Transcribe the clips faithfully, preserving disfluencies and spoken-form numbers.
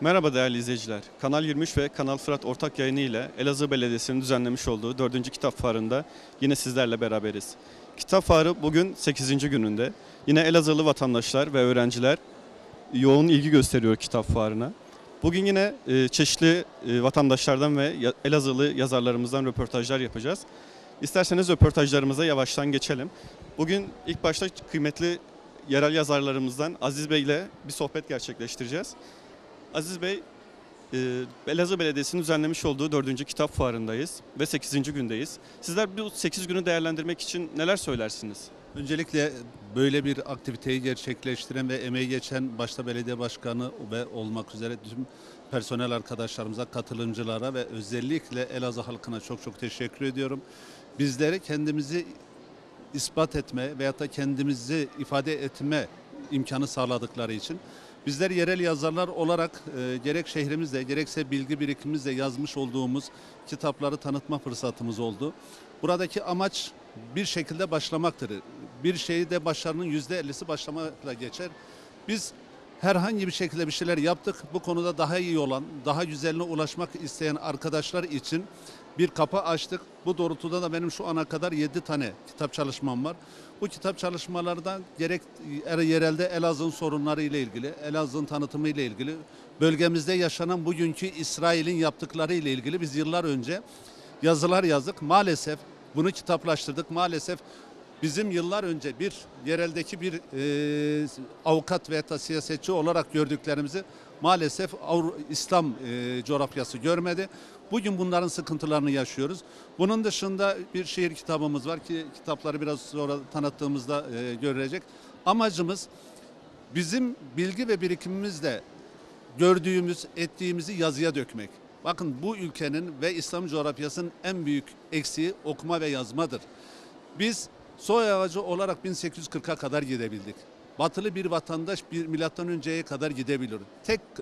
Merhaba değerli izleyiciler. Kanal yirmi üç ve Kanal Fırat ortak yayını ile Elazığ Belediyesi'nin düzenlemiş olduğu dördüncü Kitap Fuarı'nda yine sizlerle beraberiz. Kitap Fuarı bugün sekizinci gününde. Yine Elazığlı vatandaşlar ve öğrenciler yoğun ilgi gösteriyor Kitap Fuarı'na. Bugün yine e, çeşitli e, vatandaşlardan ve ya, Elazığlı yazarlarımızdan röportajlar yapacağız. İsterseniz röportajlarımıza yavaştan geçelim. Bugün ilk başta kıymetli yerel yazarlarımızdan Aziz Bey ile bir sohbet gerçekleştireceğiz. Aziz Bey, e, Elazığ Belediyesi'nin düzenlemiş olduğu dördüncü Kitap Fuarı'ndayız ve sekizinci gündeyiz. Sizler bu sekiz günü değerlendirmek için neler söylersiniz? Öncelikle böyle bir aktiviteyi gerçekleştiren ve emeği geçen başta belediye başkanı ve olmak üzere tüm personel arkadaşlarımıza, katılımcılara ve özellikle Elazığ halkına çok çok teşekkür ediyorum. Bizleri kendimizi ispat etme veyahut da kendimizi ifade etme imkanı sağladıkları için bizler yerel yazarlar olarak e, gerek şehrimizde gerekse bilgi birikimimizde yazmış olduğumuz kitapları tanıtma fırsatımız oldu. Buradaki amaç bir şekilde başlamaktır. Bir şeyi de başarının yüzde ellisi başlamakla geçer. Biz herhangi bir şekilde bir şeyler yaptık. Bu konuda daha iyi olan, daha güzeline ulaşmak isteyen arkadaşlar için bir kapı açtık. Bu doğrultuda da benim şu ana kadar yedi tane kitap çalışmam var. Bu kitap çalışmalardan gerek yerelde Elazığ'ın sorunları ile ilgili, Elazığ'ın tanıtımı ile ilgili, bölgemizde yaşanan bugünkü İsrail'in yaptıkları ile ilgili biz yıllar önce yazılar yazdık. Maalesef bunu kitaplaştırdık. Maalesef bizim yıllar önce bir yereldeki bir e, avukat veya da siyasetçi olarak gördüklerimizi maalesef Avru İslam e, coğrafyası görmedi. Bugün bunların sıkıntılarını yaşıyoruz. Bunun dışında bir şiir kitabımız var ki kitapları biraz sonra tanıttığımızda e, görülecek. Amacımız bizim bilgi ve birikimimizle gördüğümüz, ettiğimizi yazıya dökmek. Bakın bu ülkenin ve İslam coğrafyasının en büyük eksiği okuma ve yazmadır. Biz soy ağacı olarak bin sekiz yüz kırka kadar gidebildik. Batılı bir vatandaş bir milattan önceye kadar gidebilir. Tek e,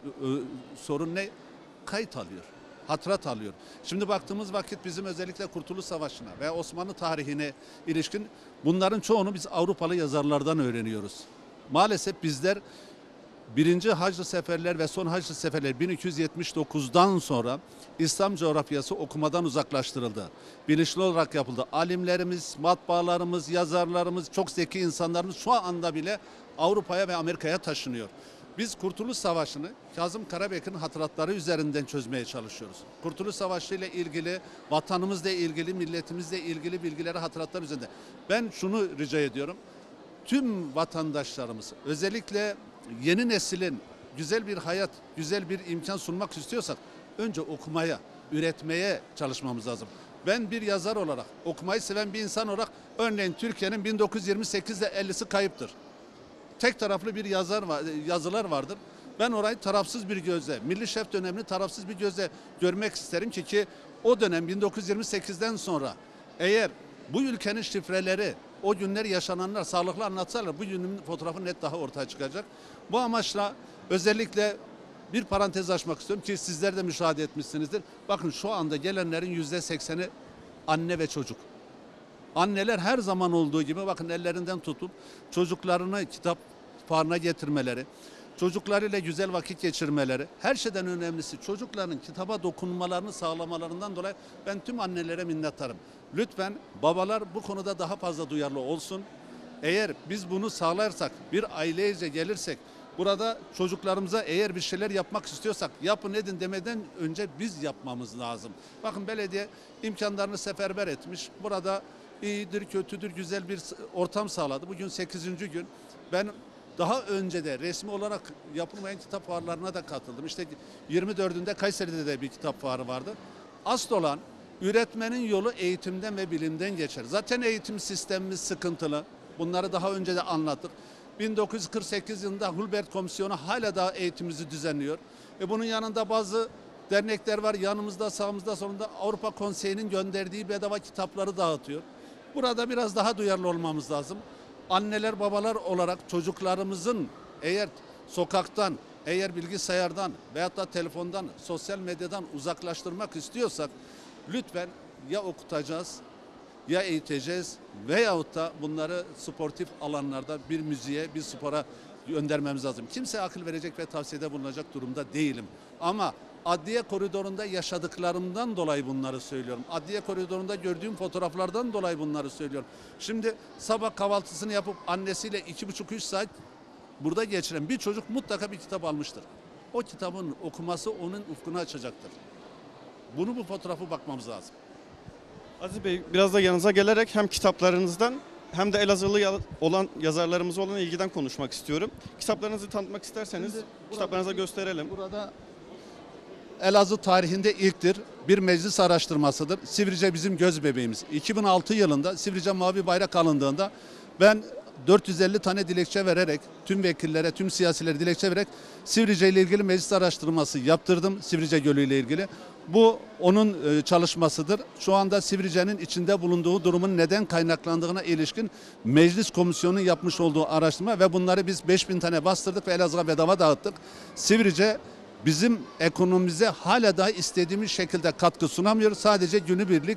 sorun ne? Kayıt alıyor, hatırat alıyor. Şimdi baktığımız vakit bizim özellikle Kurtuluş Savaşı'na ve Osmanlı tarihine ilişkin bunların çoğunu biz Avrupalı yazarlardan öğreniyoruz. Maalesef bizler birinci Haçlı Seferler ve son Haçlı Seferler bin iki yüz yetmiş dokuzdan sonra İslam coğrafyası okumadan uzaklaştırıldı. Bilinçli olarak yapıldı. Alimlerimiz, matbaalarımız, yazarlarımız, çok zeki insanlarımız şu anda bile Avrupa'ya ve Amerika'ya taşınıyor. Biz Kurtuluş Savaşı'nı Kazım Karabekir'in hatıratları üzerinden çözmeye çalışıyoruz. Kurtuluş Savaşı ile ilgili, vatanımızla ilgili, milletimizle ilgili bilgileri hatıratlar üzerinde. Ben şunu rica ediyorum. Tüm vatandaşlarımız, özellikle yeni neslin güzel bir hayat, güzel bir imkan sunmak istiyorsak önce okumaya, üretmeye çalışmamız lazım. Ben bir yazar olarak, okumayı seven bir insan olarak örneğin Türkiye'nin bin dokuz yüz yirmi sekizde ellisi kayıptır. Tek taraflı bir yazar var, yazılar vardır. Ben orayı tarafsız bir gözle, Milli Şef dönemini tarafsız bir gözle görmek isterim ki ki o dönem bin dokuz yüz yirmi sekizden sonra eğer bu ülkenin şifreleri, o günler yaşananlar sağlıklı anlatsalar bu günün fotoğrafı net daha ortaya çıkacak. Bu amaçla özellikle bir parantez açmak istiyorum ki sizler de müşahede etmişsinizdir. Bakın şu anda gelenlerin yüzde sekseni anne ve çocuk. Anneler her zaman olduğu gibi bakın ellerinden tutup çocuklarını kitap fuarına getirmeleri, çocuklarıyla güzel vakit geçirmeleri, her şeyden önemlisi çocukların kitaba dokunmalarını sağlamalarından dolayı ben tüm annelere minnettarım. Lütfen babalar bu konuda daha fazla duyarlı olsun. Eğer biz bunu sağlarsak, bir ailece gelirsek, burada çocuklarımıza eğer bir şeyler yapmak istiyorsak yapın edin demeden önce biz yapmamız lazım. Bakın belediye imkanlarını seferber etmiş. Burada iyidir, kötüdür, güzel bir ortam sağladı. Bugün sekizinci gün. Ben daha önce de resmi olarak yapılmayan kitap fuarlarına da katıldım. İşte yirmi dördünde Kayseri'de de bir kitap fuarı vardı. Asıl olan üretmenin yolu eğitimden ve bilimden geçer. Zaten eğitim sistemimiz sıkıntılı. Bunları daha önce de anlattık. bin dokuz yüz kırk sekiz yılında Hulbert Komisyonu hala daha eğitimimizi düzenliyor. E bunun yanında bazı dernekler var. Yanımızda, sağımızda, solunda Avrupa Konseyi'nin gönderdiği bedava kitapları dağıtıyor. Burada biraz daha duyarlı olmamız lazım. Anneler, babalar olarak çocuklarımızın eğer sokaktan, eğer bilgisayardan veyahut da telefondan, sosyal medyadan uzaklaştırmak istiyorsak lütfen ya okutacağız, ya eğiteceğiz veyahut da bunları sportif alanlarda bir müziğe, bir spora göndermemiz lazım. Kimseye akıl verecek ve tavsiyede bulunacak durumda değilim. Ama adliye koridorunda yaşadıklarımdan dolayı bunları söylüyorum. Adliye koridorunda gördüğüm fotoğraflardan dolayı bunları söylüyorum. Şimdi sabah kahvaltısını yapıp annesiyle iki buçuk üç saat burada geçiren bir çocuk mutlaka bir kitap almıştır. O kitabın okuması onun ufkunu açacaktır. Bunu bu fotoğrafı bakmamız lazım. Aziz Bey, biraz da yanınıza gelerek hem kitaplarınızdan hem de Elazığlı ya- olan yazarlarımıza olan ilgiden konuşmak istiyorum. Kitaplarınızı tanıtmak isterseniz Şimdi kitaplarınızı gösterelim. Burada Elazığ tarihinde ilktir. Bir meclis araştırmasıdır. Sivrice bizim göz bebeğimiz. iki bin altı yılında Sivrice mavi bayrak alındığında ben dört yüz elli tane dilekçe vererek tüm vekillere, tüm siyasilere dilekçe vererek Sivrice ile ilgili meclis araştırması yaptırdım. Sivrice Gölü ile ilgili. Bu onun e, çalışmasıdır. Şu anda Sivrice'nin içinde bulunduğu durumun neden kaynaklandığına ilişkin meclis komisyonunun yapmış olduğu araştırma ve bunları biz beş bin tane bastırdık ve Elazığ'a bedava dağıttık. Sivrice bizim ekonomimize hala daha istediğimiz şekilde katkı sunamıyor. Sadece günübirlik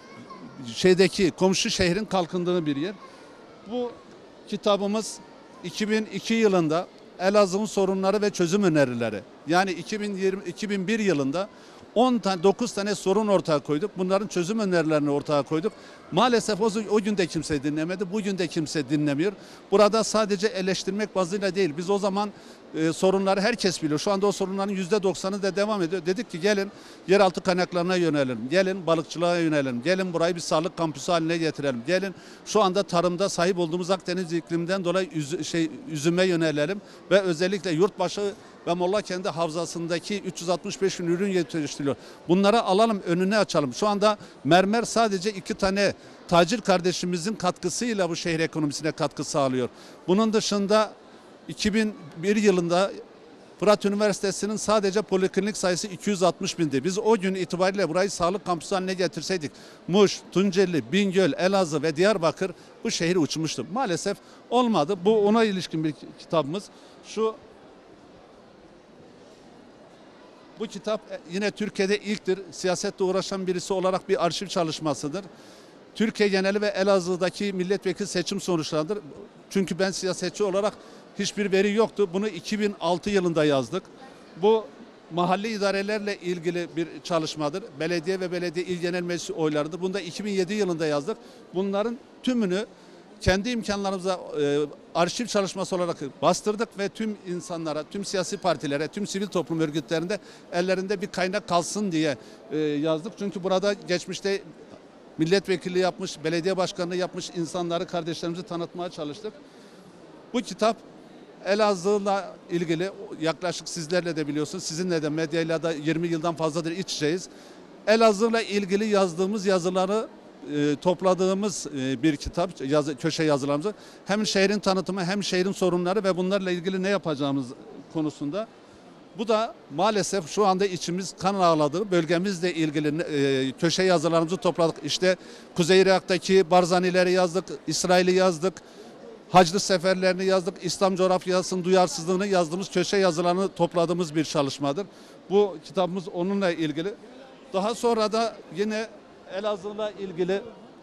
şeydeki komşu şehrin kalkındığını bir yer. Bu kitabımız iki bin iki yılında Elazığ'ın sorunları ve çözüm önerileri. Yani iki bin yirmi iki bin bir yılında on tane dokuz tane sorun ortaya koyduk. Bunların çözüm önerilerini ortaya koyduk. Maalesef o, o gün de kimse dinlemedi. Bugün de kimse dinlemiyor. Burada sadece eleştirmek bazıyla değil. Biz o zaman e, sorunları herkes biliyor. Şu anda o sorunların yüzde doksanı da devam ediyor. Dedik ki gelin yeraltı kaynaklarına yönelelim. Gelin balıkçılığa yönelelim. Gelin burayı bir sağlık kampüsü haline getirelim. Gelin şu anda tarımda sahip olduğumuz Akdeniz ikliminden dolayı üz, şey, üzüme yönelelim. Ve özellikle yurtbaşı ve Molla kendi havzasındaki üç yüz altmış beş bin ürün yetiştiriliyor. Bunları alalım, önüne açalım. Şu anda mermer sadece iki tane tacir kardeşimizin katkısıyla bu şehir ekonomisine katkı sağlıyor. Bunun dışında iki bin bir yılında Fırat Üniversitesi'nin sadece poliklinik sayısı iki yüz altmış bindi. Biz o gün itibariyle burayı sağlık kampüsü haline getirseydik Muş, Tunceli, Bingöl, Elazığ ve Diyarbakır bu şehir uçmuştu. Maalesef olmadı. Bu ona ilişkin bir kitabımız. Şu Bu kitap yine Türkiye'de ilktir. Siyasetle uğraşan birisi olarak bir arşiv çalışmasıdır. Türkiye geneli ve Elazığ'daki milletvekili seçim sonuçlarıdır. Çünkü ben siyasetçi olarak hiçbir veri yoktu. Bunu iki bin altı yılında yazdık. Bu mahalli idarelerle ilgili bir çalışmadır. Belediye ve belediye il genel meclisi oylarıdır. Bunu da iki bin yedi yılında yazdık. Bunların tümünü kendi imkanlarımıza e, arşiv çalışması olarak bastırdık ve tüm insanlara, tüm siyasi partilere, tüm sivil toplum örgütlerinde ellerinde bir kaynak kalsın diye e, yazdık. Çünkü burada geçmişte milletvekili yapmış, belediye başkanlığı yapmış insanları, kardeşlerimizi tanıtmaya çalıştık. Bu kitap Elazığ'la ilgili yaklaşık sizlerle de biliyorsunuz, sizinle de medyayla da yirmi yıldan fazladır iç içeyiz. Elazığ'la ilgili yazdığımız yazıları e, topladığımız e, bir kitap, yazı, köşe yazılarımızı. Hem şehrin tanıtımı hem şehrin sorunları ve bunlarla ilgili ne yapacağımız konusunda. Bu da maalesef şu anda içimiz kan ağladığı bölgemizle ilgili e, köşe yazılarımızı topladık. İşte Kuzey Irak'taki Barzanileri yazdık, İsrail'i yazdık. Haçlı seferlerini yazdık, İslam coğrafyasının duyarsızlığını yazdığımız köşe yazılarını topladığımız bir çalışmadır. Bu kitabımız onunla ilgili. Daha sonra da yine Elazığ'la ilgili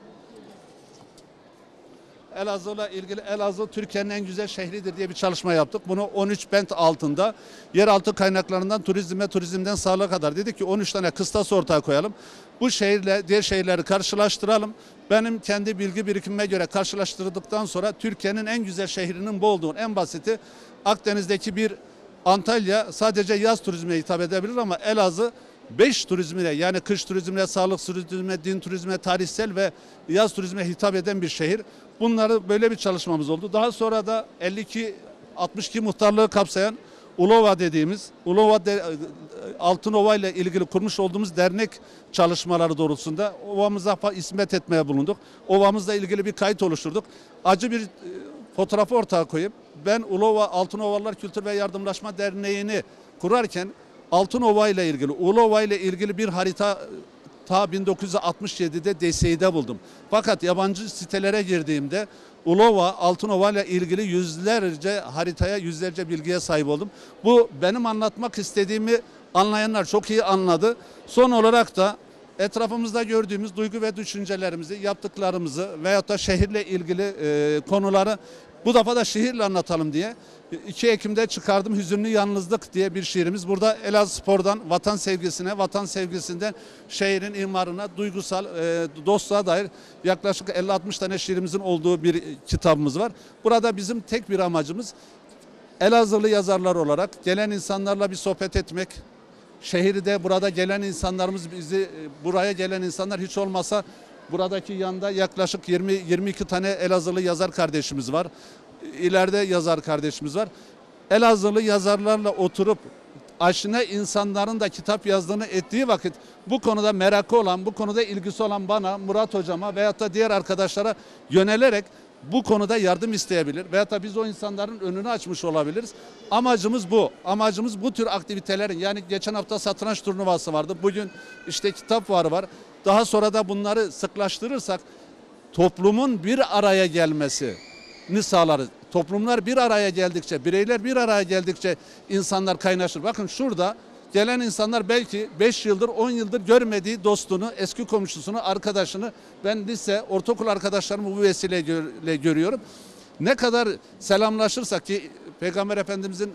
Elazığ'la ilgili Elazığ Türkiye'nin en güzel şehridir diye bir çalışma yaptık. Bunu on üç bent altında yeraltı kaynaklarından turizme, turizmden sağlığa kadar dedik ki on üç tane kıstas ortaya koyalım. Bu şehirle diğer şehirleri karşılaştıralım. Benim kendi bilgi birikimime göre karşılaştırdıktan sonra Türkiye'nin en güzel şehrinin bu olduğunu, en basiti Akdeniz'deki bir Antalya sadece yaz turizmine hitap edebilir ama Elazığ beş turizmine, yani kış turizmine, sağlık turizmine, din turizmine, tarihsel ve yaz turizmine hitap eden bir şehir. Bunları böyle bir çalışmamız oldu. Daha sonra da elli iki altmış iki muhtarlığı kapsayan Ulova dediğimiz Ulova de, Altınova ile ilgili kurmuş olduğumuz dernek çalışmaları doğrultusunda ovamıza hizmet etmeye bulunduk. Ovamızla ilgili bir kayıt oluşturduk. Acı bir e, fotoğrafı ortaya koyup ben Ulova Altınovalılar Kültür ve Yardımlaşma Derneği'ni kurarken Altınova ile ilgili, Ulova ile ilgili bir harita ta bin dokuz yüz altmış yedide D S İ'de buldum. Fakat yabancı sitelere girdiğimde Ulova, Altınova ile ilgili yüzlerce haritaya, yüzlerce bilgiye sahip oldum. Bu benim anlatmak istediğimi anlayanlar çok iyi anladı. Son olarak da etrafımızda gördüğümüz duygu ve düşüncelerimizi, yaptıklarımızı veyahut da şehirle ilgili e, konuları Bu defa da şiirle anlatalım diye iki Ekim'de çıkardım Hüzünlü Yalnızlık diye bir şiirimiz. Burada Elazığ Spor'dan vatan sevgisine, vatan sevgisinden şehrin imarına, duygusal e, dostluğa dair yaklaşık elli altmış tane şiirimizin olduğu bir kitabımız var. Burada bizim tek bir amacımız Elazığlı yazarlar olarak gelen insanlarla bir sohbet etmek. Şehirde burada gelen insanlarımız bizi buraya gelen insanlar hiç olmasa buradaki yanda yaklaşık yirmi yirmi iki tane Elazığlı yazar kardeşimiz var. İleride yazar kardeşimiz var. Elazığlı yazarlarla oturup aşina insanların da kitap yazdığını ettiği vakit bu konuda merakı olan, bu konuda ilgisi olan bana, Murat hocama veyahut da diğer arkadaşlara yönelerek bu konuda yardım isteyebilir veyahut da biz o insanların önünü açmış olabiliriz. Amacımız bu. Amacımız bu tür aktivitelerin, yani geçen hafta satranç turnuvası vardı. Bugün işte kitap fuarı var. Daha sonra da bunları sıklaştırırsak toplumun bir araya gelmesini sağlarız. Toplumlar bir araya geldikçe, bireyler bir araya geldikçe insanlar kaynaşır. Bakın şurada gelen insanlar belki beş yıldır, on yıldır görmediği dostunu, eski komşusunu, arkadaşını ben lise, ortaokul arkadaşlarımı bu vesileyle görüyorum. Ne kadar selamlaşırsak ki Peygamber Efendimizin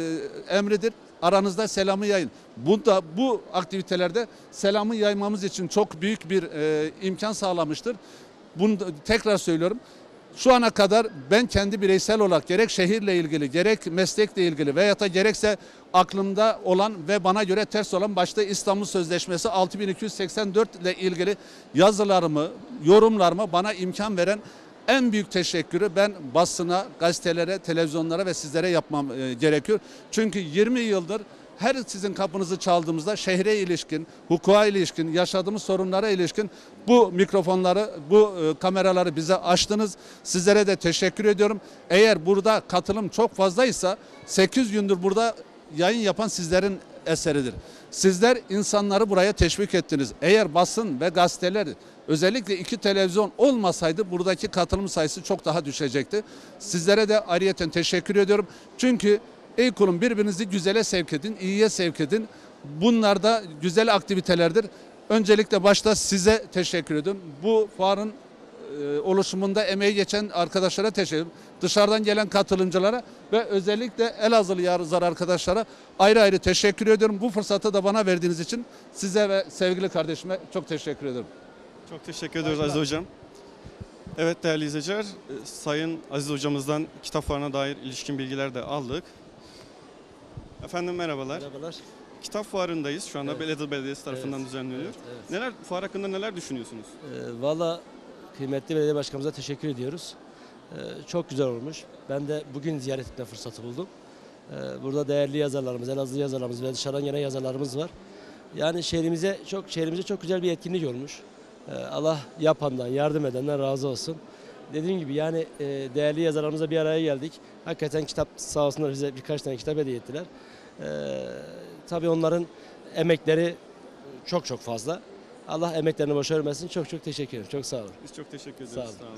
e, emridir. Aranızda selamı yayın. Bu da bu aktivitelerde selamı yaymamız için çok büyük bir e, imkan sağlamıştır. Bunu da, tekrar söylüyorum. Şu ana kadar ben kendi bireysel olarak gerek şehirle ilgili, gerek meslekle ilgili veya da gerekse aklımda olan ve bana göre ters olan başta İstanbul Sözleşmesi altı bin iki yüz seksen dört ile ilgili yazılarımı, yorumlarımı bana imkan veren en büyük teşekkürü ben basına, gazetelere, televizyonlara ve sizlere yapmam e, gerekiyor. Çünkü yirmi yıldır her sizin kapınızı çaldığımızda şehre ilişkin, hukuka ilişkin, yaşadığımız sorunlara ilişkin bu mikrofonları, bu e, kameraları bize açtınız. Sizlere de teşekkür ediyorum. Eğer burada katılım çok fazlaysa sekiz gündür burada yayın yapan sizlerin eseridir. Sizler insanları buraya teşvik ettiniz. Eğer basın ve gazeteler, özellikle iki televizyon olmasaydı buradaki katılım sayısı çok daha düşecekti. Sizlere de ayrıyeten teşekkür ediyorum. Çünkü ey kulum birbirinizi güzele sevk edin, iyiye sevk edin. Bunlar da güzel aktivitelerdir. Öncelikle başta size teşekkür ediyorum. Bu fuarın e, oluşumunda emeği geçen arkadaşlara teşekkür ederim. Dışarıdan gelen katılımcılara ve özellikle Elazığlı yazar arkadaşlara ayrı ayrı teşekkür ediyorum. Bu fırsatı da bana verdiğiniz için size ve sevgili kardeşime çok teşekkür ederim. Çok teşekkür ediyoruz Aziz Hocam. Evet değerli izleyiciler, e, Sayın Aziz Hocamızdan kitap fuarına dair ilişkin bilgiler de aldık. Efendim merhabalar. Merhabalar. Kitap fuarındayız. Şu anda Evet. Elazığ Belediyesi tarafından Evet. düzenleniyor. Evet, evet. Neler fuar hakkında neler düşünüyorsunuz? Ee, Valla kıymetli belediye başkanımıza teşekkür ediyoruz. Ee, çok güzel olmuş. Ben de bugün ziyaret etme fırsatı buldum. Ee, burada değerli yazarlarımız, Elazığlı yazarlarımız ve dışarıdan gelen yazarlarımız var. Yani şehrimize çok şehrimize çok güzel bir etkinlik olmuş. Ee, Allah yapandan, yardım edenden razı olsun. Dediğim gibi yani e, değerli yazarlarımızla bir araya geldik. Hakikaten kitap sağ olsunlar bize birkaç tane kitap hediye ettiler. Ee, tabii onların emekleri çok çok fazla. Allah emeklerini boşa vermesin. Çok çok teşekkür ederim. Çok sağ olun. Biz çok teşekkür ederiz. Sağ olun. Sağ olun.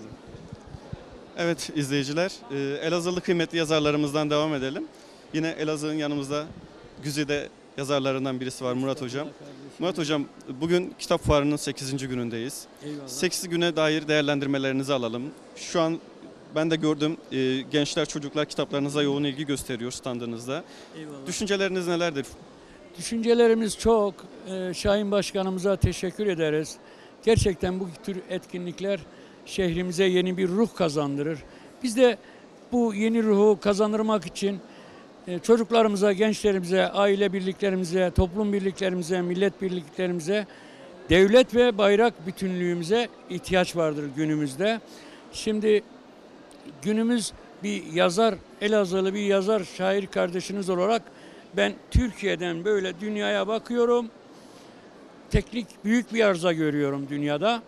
Evet izleyiciler, e, Elazığlı kıymetli yazarlarımızdan devam edelim. Yine Elazığ'ın yanımızda güzide yazarlarından birisi var Murat Hocam. Murat Hocam bugün kitap fuarının sekizinci günündeyiz. Eyvallah. sekiz güne dair değerlendirmelerinizi alalım. Şu an ben de gördüm e, gençler çocuklar kitaplarınıza yoğun ilgi gösteriyor standınızda. Eyvallah. Düşünceleriniz nelerdir? Düşüncelerimiz çok. Ee, Şahin Başkanımıza teşekkür ederiz. Gerçekten bu tür etkinlikler şehrimize yeni bir ruh kazandırır. Biz de bu yeni ruhu kazandırmak için e, çocuklarımıza, gençlerimize, aile birliklerimize, toplum birliklerimize, millet birliklerimize, devlet ve bayrak bütünlüğümüze ihtiyaç vardır günümüzde. Şimdi günümüz bir yazar, Elazığlı bir yazar, şair kardeşiniz olarak ben Türkiye'den böyle dünyaya bakıyorum. Teknik büyük bir arıza görüyorum dünyada.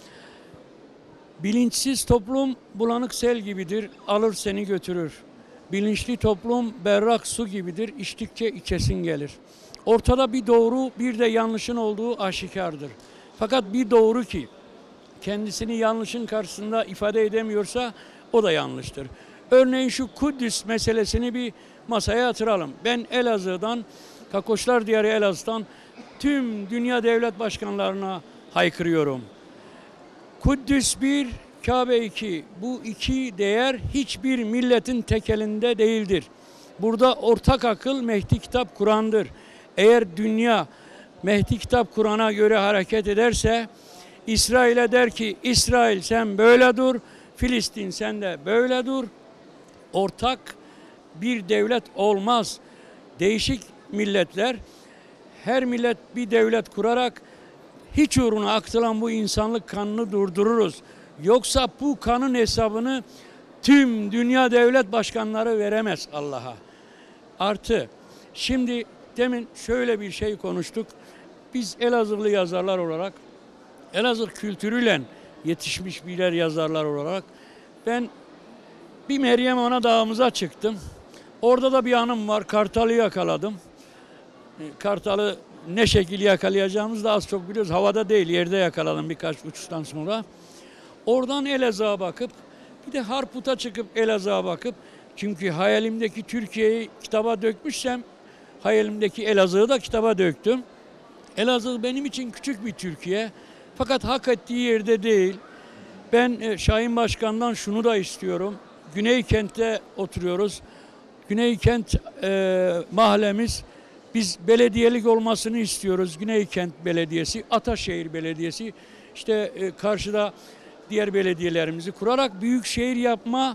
Bilinçsiz toplum bulanık sel gibidir, alır seni götürür. Bilinçli toplum berrak su gibidir, içtikçe içesin gelir. Ortada bir doğru, bir de yanlışın olduğu aşikardır. Fakat bir doğru ki kendisini yanlışın karşısında ifade edemiyorsa o da yanlıştır. Örneğin şu Kudüs meselesini bir masaya yatıralım. Ben Elazığ'dan, Kakoşlar Diyarı Elazığ'dan tüm dünya devlet başkanlarına haykırıyorum. Kudüs bir, Kabe iki. Bu iki değer hiçbir milletin tekelinde değildir. Burada ortak akıl Mehdi Kitap Kur'an'dır. Eğer dünya Mehdi Kitap Kur'an'a göre hareket ederse İsrail'e der ki İsrail sen böyle dur, Filistin sen de böyle dur. Ortak bir devlet olmaz. Değişik milletler, her millet bir devlet kurarak hiç uğruna akıtılan bu insanlık kanını durdururuz. Yoksa bu kanın hesabını tüm dünya devlet başkanları veremez Allah'a. Artı şimdi demin şöyle bir şey konuştuk. Biz Elazığlı yazarlar olarak, Elazığ kültürüyle yetişmiş birer yazarlar olarak ben bir Meryem Ana Dağımıza çıktım. Orada da bir anım var. Kartalı yakaladım. Kartalı ne şekilde yakalayacağımızı da az çok biliyoruz. Havada değil, yerde yakaladım birkaç uçuştan sonra. Oradan Elazığ'a bakıp, bir de Harput'a çıkıp Elazığ'a bakıp, çünkü hayalimdeki Türkiye'yi kitaba dökmüşsem, hayalimdeki Elazığ'ı da kitaba döktüm. Elazığ benim için küçük bir Türkiye. Fakat hak ettiği yerde değil. Ben Şahin Başkan'dan şunu da istiyorum. Güney Kent'te oturuyoruz. Güney Kent e, mahallemiz, biz belediyelik olmasını istiyoruz. Güney Kent Belediyesi, Ataşehir Belediyesi, işte e, karşıda diğer belediyelerimizi kurarak büyük şehir yapma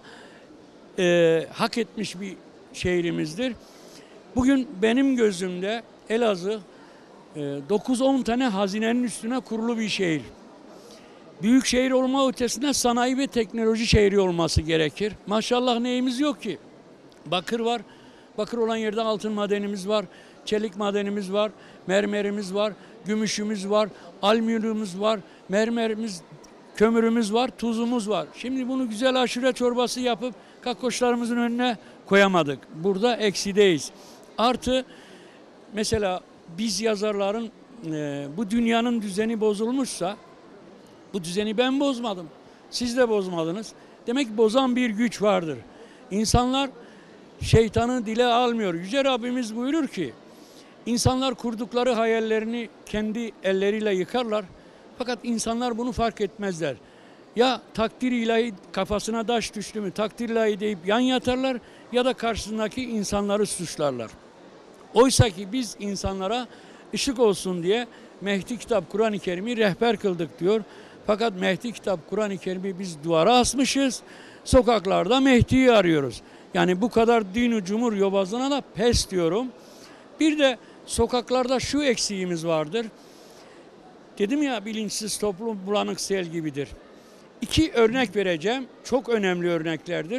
e, hak etmiş bir şehrimizdir. Bugün benim gözümde Elazığ e, dokuz on tane hazinenin üstüne kurulu bir şehir. Büyük şehir olma ötesinde sanayi ve teknoloji şehri olması gerekir. Maşallah neyimiz yok ki? Bakır var. Bakır olan yerde altın madenimiz var. Çelik madenimiz var. Mermerimiz var. Gümüşümüz var. Alüminyumumuz var. Mermerimiz, kömürümüz var. Tuzumuz var. Şimdi bunu güzel aşure çorbası yapıp kakkoşlarımızın önüne koyamadık. Burada eksideyiz. Artı mesela biz yazarların e, bu dünyanın düzeni bozulmuşsa, bu düzeni ben bozmadım. Siz de bozmadınız. Demek ki bozan bir güç vardır. İnsanlar şeytanı dile almıyor. Yüce Rabbimiz buyurur ki, insanlar kurdukları hayallerini kendi elleriyle yıkarlar. Fakat insanlar bunu fark etmezler. Ya takdir ilahi kafasına taş düştü mü, takdir ilahi deyip yan yatarlar ya da karşısındaki insanları suçlarlar. Oysa ki biz insanlara ışık olsun diye Mehdi Kitap Kur'an-ı Kerim'i rehber kıldık diyor. Fakat Mehdi Kitap Kur'an-ı Kerim'i biz duvara asmışız. Sokaklarda Mehdi'yi arıyoruz. Yani bu kadar din cumhur yobazlığına da pes diyorum. Bir de sokaklarda şu eksiğimiz vardır. Dedim ya, bilinçsiz toplum bulanık sel gibidir. İki örnek vereceğim. Çok önemli örneklerdir.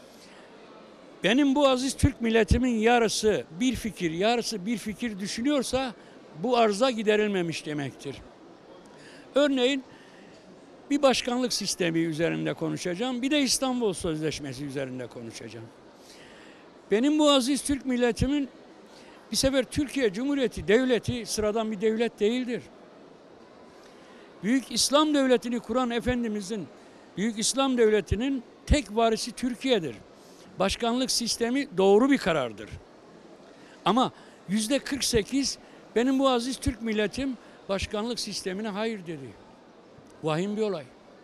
Benim bu aziz Türk milletimin yarısı bir fikir, yarısı bir fikir düşünüyorsa bu arıza giderilmemiş demektir. Örneğin bir başkanlık sistemi üzerinde konuşacağım. Bir de İstanbul Sözleşmesi üzerinde konuşacağım. Benim bu aziz Türk milletimin bir sefer Türkiye Cumhuriyeti Devleti sıradan bir devlet değildir. Büyük İslam Devleti'ni kuran Efendimizin, Büyük İslam Devleti'nin tek varisi Türkiye'dir. Başkanlık sistemi doğru bir karardır. Ama yüzde kırk sekiz benim bu aziz Türk milletim başkanlık sistemine hayır dedi. Vahim bir olay.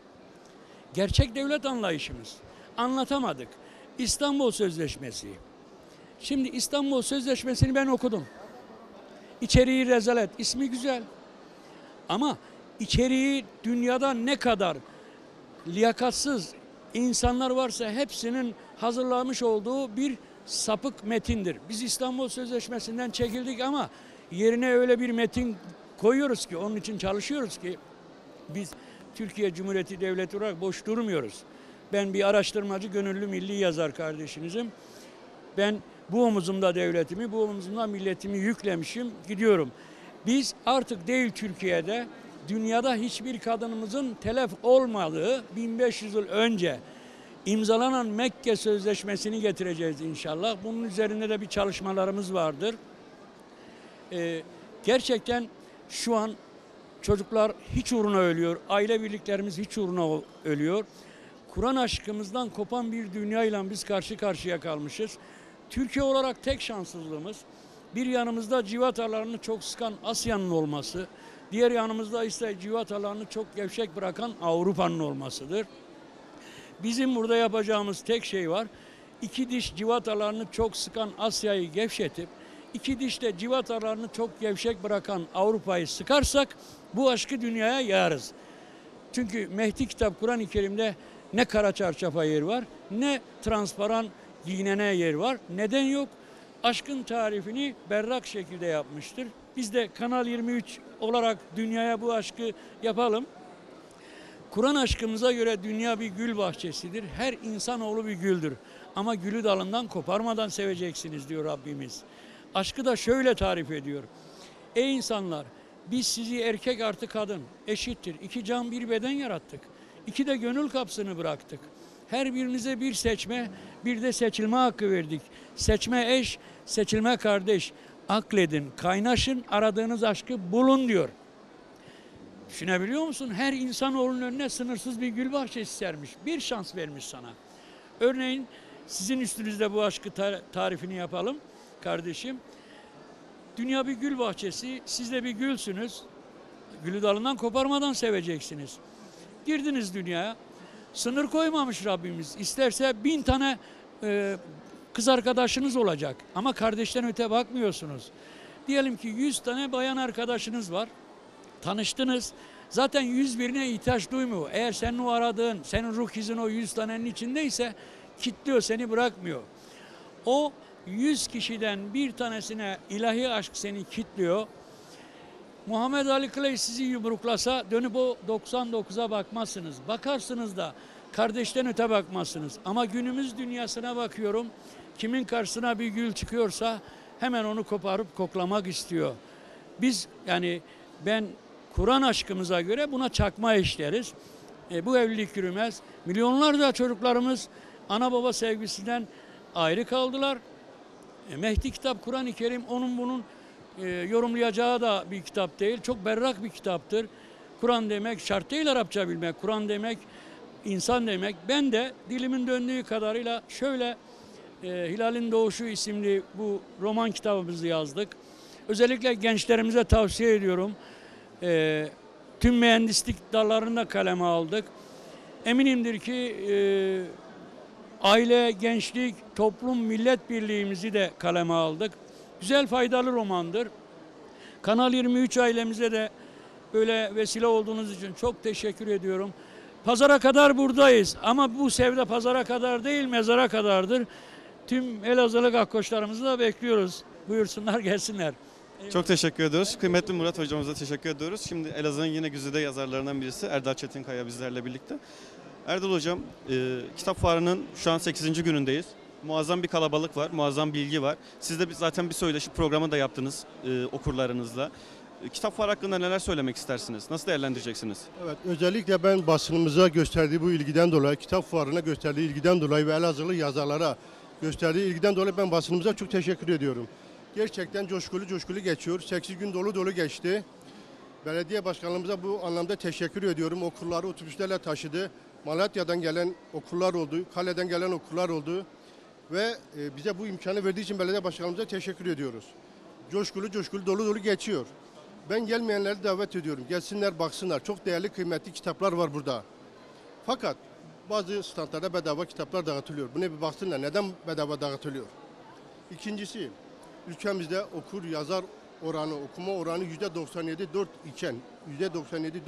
Gerçek devlet anlayışımız. Anlatamadık. İstanbul Sözleşmesi. Şimdi İstanbul Sözleşmesi'ni ben okudum. İçeriği rezalet. İsmi güzel. Ama içeriği dünyada ne kadar liyakatsız insanlar varsa hepsinin hazırlamış olduğu bir sapık metindir. Biz İstanbul Sözleşmesi'nden çekildik ama yerine öyle bir metin koyuyoruz ki, onun için çalışıyoruz ki biz Türkiye Cumhuriyeti Devleti olarak boş durmuyoruz. Ben bir araştırmacı, gönüllü milli yazar kardeşinizim. Ben bu omuzumda devletimi, bu omuzumda milletimi yüklemişim, gidiyorum. Biz artık değil Türkiye'de, dünyada hiçbir kadınımızın telef olmadığı bin beş yüz yıl önce imzalanan Mekke Sözleşmesi'ni getireceğiz inşallah. Bunun üzerinde de bir çalışmalarımız vardır. Ee, gerçekten şu an çocuklar hiç uğruna ölüyor. Aile birliklerimiz hiç uğruna ölüyor. Kur'an aşkımızdan kopan bir dünyayla biz karşı karşıya kalmışız. Türkiye olarak tek şanssızlığımız, bir yanımızda civatalarını çok sıkan Asya'nın olması, diğer yanımızda ise civatalarını çok gevşek bırakan Avrupa'nın olmasıdır. Bizim burada yapacağımız tek şey var. İki diş civatalarını çok sıkan Asya'yı gevşetip, iki dişte civatalarını çok gevşek bırakan Avrupa'yı sıkarsak bu aşkı dünyaya yayarız. Çünkü Mehdi kitap Kur'an-ı Kerim'de ne kara çarşafa yer var, ne transparan giyinene yer var. Neden yok? Aşkın tarifini berrak şekilde yapmıştır. Biz de Kanal yirmi üç olarak dünyaya bu aşkı yapalım. Kur'an aşkımıza göre dünya bir gül bahçesidir. Her insanoğlu bir güldür. Ama gülü dalından koparmadan seveceksiniz diyor Rabbimiz. Aşkı da şöyle tarif ediyor. Ey insanlar, biz sizi erkek artı kadın eşittir. İki can bir beden yarattık. İki de gönül kapsını bıraktık. Her birinize bir seçme, bir de seçilme hakkı verdik. Seçme eş, seçilme kardeş. Akledin, kaynaşın, aradığınız aşkı bulun diyor. Düşünebiliyor musun? Her insanoğlunun önüne sınırsız bir gül bahçesi sermiş. Bir şans vermiş sana. Örneğin sizin üstünüzde bu aşkı tarifini yapalım kardeşim. Dünya bir gül bahçesi, siz de bir gülsünüz. Gülü dalından koparmadan seveceksiniz. Girdiniz dünyaya, sınır koymamış Rabbimiz. İsterse bin tane e, kız arkadaşınız olacak ama kardeşten öte bakmıyorsunuz. Diyelim ki yüz tane bayan arkadaşınız var. Tanıştınız. Zaten yüz birine ihtiyaç duymuyor. Eğer senin o aradığın, senin ruh izin o yüz tanenin içindeyse kilitliyor, seni bırakmıyor. O yüz kişiden bir tanesine ilahi aşk seni kilitliyor. Muhammed Ali Clay sizi yumruklasa dönüp o doksan dokuza bakmazsınız. Bakarsınız da kardeşten öte bakmazsınız. Ama günümüz dünyasına bakıyorum. Kimin karşısına bir gül çıkıyorsa hemen onu koparıp koklamak istiyor. Biz yani ben Kur'an aşkımıza göre buna çakma işleriz. E, bu evlilik yürümez. Milyonlarca çocuklarımız ana baba sevgisinden ayrı kaldılar. E, Mehdi kitap Kur'an-ı Kerim onun bunun e, yorumlayacağı da bir kitap değil. Çok berrak bir kitaptır. Kur'an demek şart değil Arapça bilmek. Kur'an demek insan demek. Ben de dilimin döndüğü kadarıyla şöyle e, Hilal'in Doğuşu isimli bu roman kitabımızı yazdık. Özellikle gençlerimize tavsiye ediyorum. E, tüm mühendislik dallarında kaleme aldık. Eminimdir ki e, aile, gençlik, toplum, millet birliğimizi de kaleme aldık. Güzel, faydalı romandır. Kanal yirmi üç ailemize de böyle vesile olduğunuz için çok teşekkür ediyorum. Pazara kadar buradayız ama bu sevda pazara kadar değil, mezara kadardır. Tüm Elazığlı gakkoşlarımızı da bekliyoruz. Buyursunlar, gelsinler. Çok teşekkür ediyoruz. Kıymetli Murat hocamıza teşekkür ediyoruz. Şimdi Elazığ'ın yine güzide yazarlarından birisi Erdal Çetinkaya bizlerle birlikte. Erdal hocam, e, kitap fuarının şu an sekizinci günündeyiz. Muazzam bir kalabalık var, muazzam bilgi var. Siz de zaten bir söyleşi programı da yaptınız e, okurlarınızla. E, kitap fuarı hakkında neler söylemek istersiniz? Nasıl değerlendireceksiniz? Evet, özellikle ben basınımıza gösterdiği bu ilgiden dolayı, kitap fuarına gösterdiği ilgiden dolayı ve Elazığlı yazarlara gösterdiği ilgiden dolayı ben basınımıza çok teşekkür ediyorum. Gerçekten coşkulu coşkulu geçiyor. sekiz gün dolu dolu geçti. Belediye başkanlığımıza bu anlamda teşekkür ediyorum. Okulları otobüslerle taşıdı. Malatya'dan gelen okullar oldu, Kale'den gelen okullar oldu. Ve e, bize bu imkanı verdiği için belediye başkanlığımıza teşekkür ediyoruz. Coşkulu coşkulu dolu dolu geçiyor. Ben gelmeyenleri davet ediyorum. Gelsinler baksınlar. Çok değerli kıymetli kitaplar var burada. Fakat bazı standlarda bedava kitaplar dağıtılıyor. Buna bir baksınlar. Neden bedava dağıtılıyor? İkincisi, ülkemizde okur yazar oranı, okuma oranı yüzde doksan yedi nokta dört iken, yüzde doksan yedi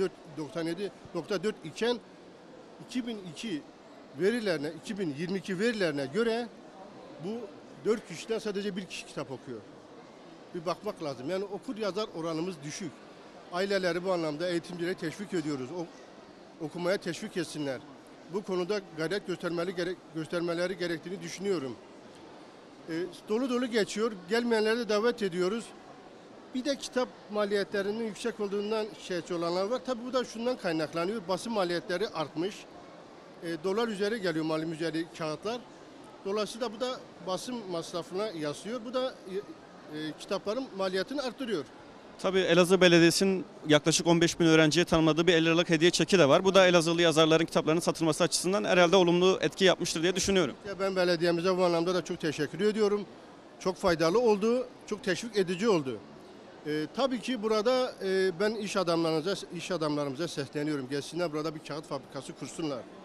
nokta dört iken iki bin iki verilerine, iki bin yirmi iki verilerine göre bu dört kişiden sadece bir kişi kitap okuyor. Bir bakmak lazım. Yani okur yazar oranımız düşük. Aileleri bu anlamda eğitimcileri teşvik ediyoruz. O, okumaya teşvik etsinler. Bu konuda gayret göstermeli, gerek, göstermeleri gerektiğini düşünüyorum. E, dolu dolu geçiyor. Gelmeyenleri de davet ediyoruz. Bir de kitap maliyetlerinin yüksek olduğundan şikayetçi olanlar var. Tabii bu da şundan kaynaklanıyor. Basın maliyetleri artmış. E, dolar üzeri geliyor malum üzeri kağıtlar. Dolayısıyla bu da basın masrafına yansıyor. Bu da e, e, kitapların maliyetini arttırıyor. Tabii Elazığ Belediyesi'nin yaklaşık on beş bin öğrenciye tanımladığı bir elli liralık hediye çeki de var. Bu da Elazığlı yazarların kitaplarının satılması açısından herhalde olumlu etki yapmıştır diye düşünüyorum. Ben belediyemize bu anlamda da çok teşekkür ediyorum. Çok faydalı oldu, çok teşvik edici oldu. Ee, tabii ki burada e, ben iş adamlarımıza, iş adamlarımıza sesleniyorum. Gelsinler burada bir kağıt fabrikası kursunlar.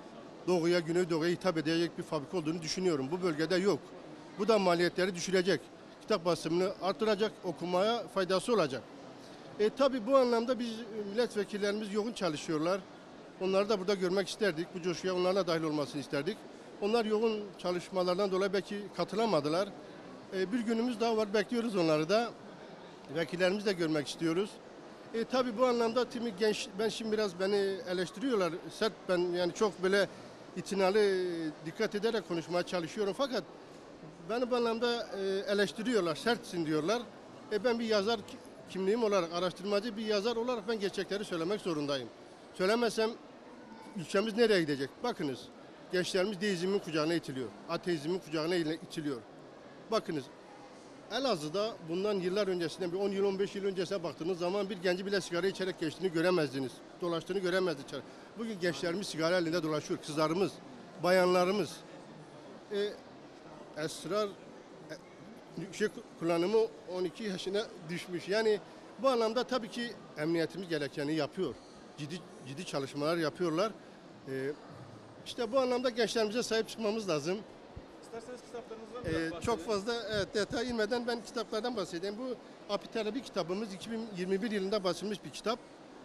doğuya, güneydoğuya hitap edecek bir fabrika olduğunu düşünüyorum. Bu bölgede yok. Bu da maliyetleri düşürecek. Kitap basımını artıracak, okumaya faydası olacak. E, tabii bu anlamda biz milletvekillerimiz yoğun çalışıyorlar. Onları da burada görmek isterdik. Bu coşkuya onlarla dahil olmasını isterdik. Onlar yoğun çalışmalardan dolayı belki katılamadılar. E, bir günümüz daha var. Bekliyoruz onları da. Vekillerimizi de görmek istiyoruz. E, tabii bu anlamda timi genç, ben şimdi biraz beni eleştiriyorlar. Sert, ben yani çok böyle itinalı, dikkat ederek konuşmaya çalışıyorum. Fakat beni bu anlamda e, eleştiriyorlar, sertsin diyorlar. E, ben bir yazar kimliğim olarak, araştırmacı bir yazar olarak ben gerçekleri söylemek zorundayım. Söylemesem ülkemiz nereye gidecek? Bakınız, gençlerimiz deizmin kucağına itiliyor, ateizmin kucağına itiliyor. Bakınız, Elazığ'da bundan yıllar öncesinden bir on yıl on beş yıl öncesine baktığınız zaman bir genci bile sigara içerek geçtiğini göremezdiniz. Dolaştığını göremezdiniz. Bugün gençlerimiz sigara elinde dolaşıyor. Kızlarımız, bayanlarımız. E, esrar e, yüksek kullanımı on iki yaşına düşmüş. Yani bu anlamda tabii ki emniyetimiz gerekeni yapıyor. Ciddi ciddi çalışmalar yapıyorlar. E, işte bu anlamda gençlerimize sahip çıkmamız lazım. İsterseniz kitaplarınızdan Ee, biraz bahsedelim. çok fazla evet, detay inmeden ben kitaplardan bahsedeyim. Bu apiterapi kitabımız iki bin yirmi bir yılında basılmış bir kitap.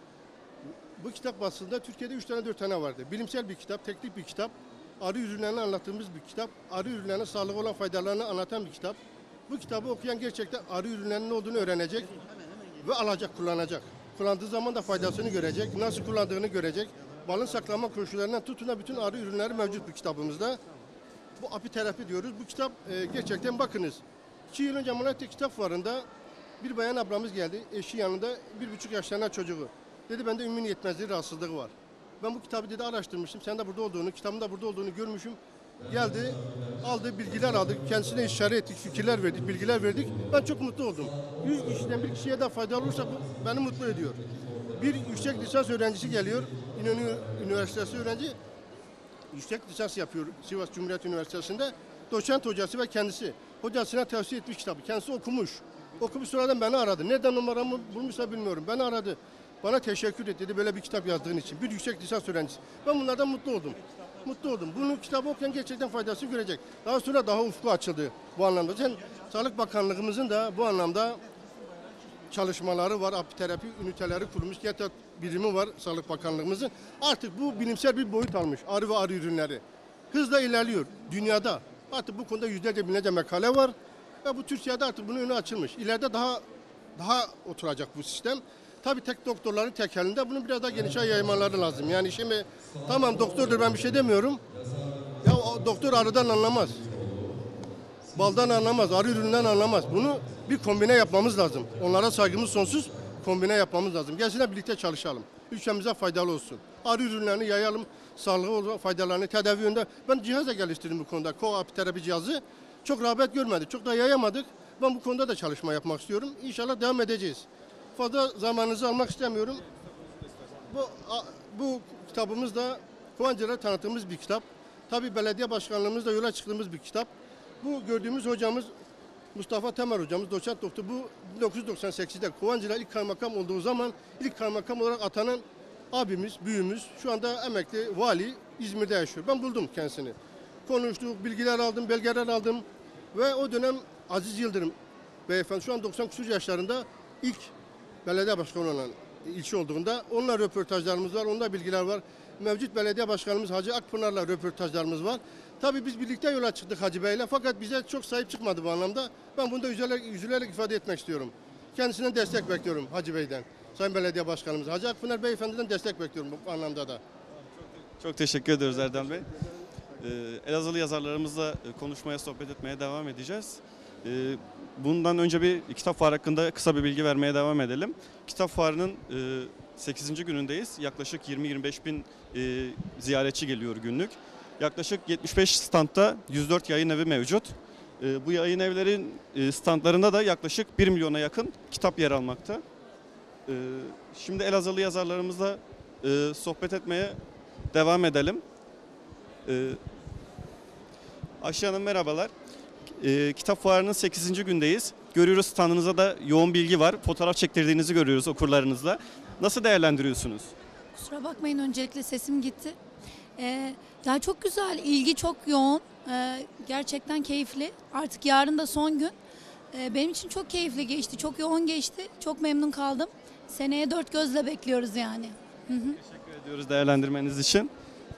Bu kitap basıldığında Türkiye'de üç tane dört tane vardı. Bilimsel bir kitap, teknik bir kitap. Arı ürünlerini anlattığımız bir kitap. Arı ürünlerinin sağlığı olan faydalarını anlatan bir kitap. Bu kitabı okuyan gerçekten arı ürünlerinin ne olduğunu öğrenecek ve alacak, kullanacak. Kullandığı zaman da faydasını görecek, nasıl kullandığını görecek. Balın saklama koşullarından tutun da bütün arı ürünleri mevcut bu kitabımızda. Bu apiterapi diyoruz. Bu kitap e, gerçekten bakınız. İki yıl önce Malatya Kitap Fuarı'nda bir bayan ablamız geldi. Eşi yanında bir buçuk yaşlarında çocuğu. Dedi bende ümmin yetmezliği rahatsızlığı var. Ben bu kitabı dedi araştırmışım. Sen de burada olduğunu, kitabın da burada olduğunu görmüşüm. Geldi, aldı, bilgiler aldık. Kendisine işaret ettik, fikirler verdik, bilgiler verdik. Ben çok mutlu oldum. yüz kişiden bir kişiye de faydalı olursa bu beni mutlu ediyor. Bir yüksek lisans öğrencisi geliyor. İnönü Üniversitesi öğrenci. Yüksek lisans yapıyor Sivas Cumhuriyet Üniversitesi'nde. Doçent hocası ve kendisi. Hocasına tavsiye etmiş kitabı. Kendisi okumuş. Okumuş sonradan beni aradı. Nereden numaramı bulmuşsa bilmiyorum. Beni aradı. Bana teşekkür et dedi böyle bir kitap yazdığın için. Bir yüksek lisans öğrencisi. Ben bunlardan mutlu oldum. Mutlu oldum. Bunu kitabı okuyan gerçekten faydasını görecek. Daha sonra daha ufku açıldı bu anlamda. Sen Sağlık Bakanlığımızın da bu anlamda çalışmaları var. Apiterapi üniteleri kurulmuş. GETAT birimi var Sağlık Bakanlığımızın. Artık bu bilimsel bir boyut almış. Arı ve arı ürünleri. Hızla ilerliyor dünyada. Artık bu konuda yüzlerce binlerce makale var. Ve bu Türkiye'de artık bunun önü açılmış. İleride daha daha oturacak bu sistem. Tabii tek doktorların tek elinde bunu biraz daha genişe yaymaları lazım. Yani şimdi tamam doktordur ben bir şey demiyorum. Ya o doktor arıdan anlamaz. Baldan anlamaz, arı ürününden anlamaz. Bunu bir kombine yapmamız lazım. Onlara saygımız sonsuz, kombine yapmamız lazım. Gelsinler birlikte çalışalım. Ülkemize faydalı olsun. Arı ürünlerini yayalım, sağlığı faydalarını, tedavi yönünde. Ben cihaz da geliştirdim bu konuda. Koapiterapi cihazı. Çok rağbet görmedi, çok da yayamadık. Ben bu konuda da çalışma yapmak istiyorum. İnşallah devam edeceğiz. Fazla zamanınızı almak istemiyorum. Bu, bu kitabımız da Kovancılara tanıttığımız bir kitap. Tabii belediye başkanlığımızda yola çıktığımız bir kitap. Bu gördüğümüz hocamız Mustafa Temel hocamız, doçent doktor. Bu bin dokuz yüz doksan sekizde Kovancılar ilk kaymakam olduğu zaman ilk kaymakam olarak atanan abimiz, büyüğümüz, şu anda emekli vali İzmir'de yaşıyor. Ben buldum kendisini. Konuştuk, bilgiler aldım, belgeler aldım ve o dönem Aziz Yıldırım beyefendi şu an doksan küsur yaşlarında ilk belediye başkanı olan ilçe olduğunda onunla röportajlarımız var, onda bilgiler var. Mevcut belediye başkanımız Hacı Akpınar'la röportajlarımız var. Tabii biz birlikte yola çıktık Hacı Bey'le fakat bize çok sahip çıkmadı bu anlamda. Ben bunu da üzülerek, üzülerek ifade etmek istiyorum. Kendisinden destek bekliyorum Hacı Bey'den. Sayın Belediye Başkanımız Hacı Akpınar Beyefendi'den destek bekliyorum bu anlamda da. Çok teşekkür ediyoruz Erdem Bey. Ee, Elazığlı yazarlarımızla konuşmaya, sohbet etmeye devam edeceğiz. Ee, bundan önce bir kitap fuarı hakkında kısa bir bilgi vermeye devam edelim. Kitap fuarının e, sekizinci günündeyiz. Yaklaşık yirmi yirmi beş bin e, ziyaretçi geliyor günlük. Yaklaşık yetmiş beş standta yüz dört yayın evi mevcut. E, bu yayın evlerin e, standlarında da yaklaşık bir milyona yakın kitap yer almakta. E, şimdi Elazığlı yazarlarımızla e, sohbet etmeye devam edelim. E, Ayşe Hanım merhabalar. E, kitap fuarının sekizinci gündeyiz. Görüyoruz standınıza da yoğun bilgi var. Fotoğraf çektirdiğinizi görüyoruz okurlarınızla. Nasıl değerlendiriyorsunuz? Kusura bakmayın öncelikle sesim gitti. Ee, ya çok güzel, ilgi çok yoğun. Ee, gerçekten keyifli. Artık yarın da son gün. Ee, benim için çok keyifli geçti, çok yoğun geçti. Çok memnun kaldım. Seneye dört gözle bekliyoruz yani. Hı hı. Teşekkür ediyoruz değerlendirmeniz için.